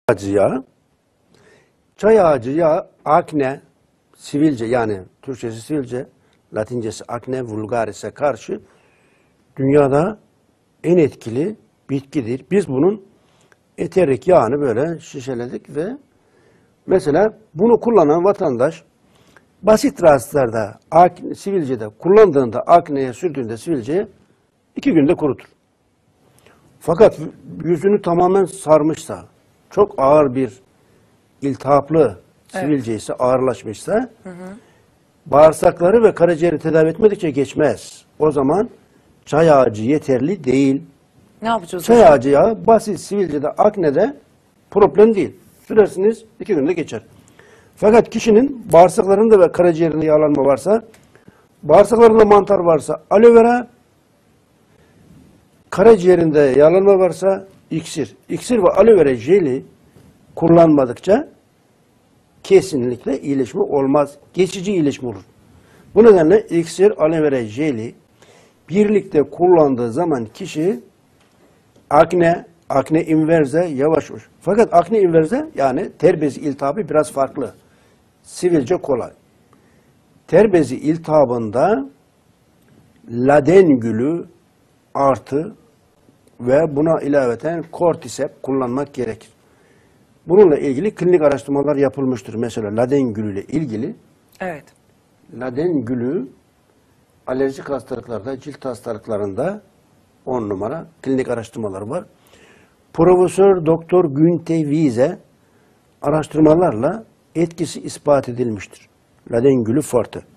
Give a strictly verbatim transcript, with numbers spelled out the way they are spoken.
ağacı yağı. Çay ağacı yağı akne, sivilce yani Türkçesi sivilce, Latincesi akne vulgaris'e karşı dünyada en etkili bitkidir. Biz bunun eterik yağını böyle şişeledik ve mesela bunu kullanan vatandaş basit rahatsızlarda, akne, sivilcede kullandığında, akneye sürdüğünde sivilceyi iki günde kurutur. Fakat yüzünü tamamen sarmışsa, çok ağır bir iltihaplı sivilce ise, evet, ağırlaşmışsa, hı hı, bağırsakları ve karaciğeri tedavi etmedikçe geçmez. O zaman çay ağacı yeterli değil. Ne yapacağız? Çay hocam? Ağacı yağı basit sivilcede, aknede problem değil. Sürersiniz iki günde geçer. Fakat kişinin bağırsaklarında ve karaciğerinde yağlanma varsa, bağırsaklarında mantar varsa aloe vera, karaciğerinde yağlanma varsa iksir. İksir ve aloe vera jeli kullanmadıkça kesinlikle iyileşme olmaz. Geçici iyileşme olur. Bu nedenle iksir, aloe vera jeli birlikte kullandığı zaman kişi akne, akne inverse yavaş olur. Fakat akne inverse yani ter bezi iltihabı biraz farklı. Sivilce kolay. Ter bezi iltihabında laden gülü artı ve buna ilaveten kortisep kullanmak gerekir. Bununla ilgili klinik araştırmalar yapılmıştır. Mesela laden gülü ile ilgili. Evet. Laden gülü alerjik hastalıklarda, cilt hastalıklarında on numara klinik araştırmalar var. Profesör Doktor Günter Wiese araştırmalarla etkisi ispat edilmiştir. Laden gülü forte.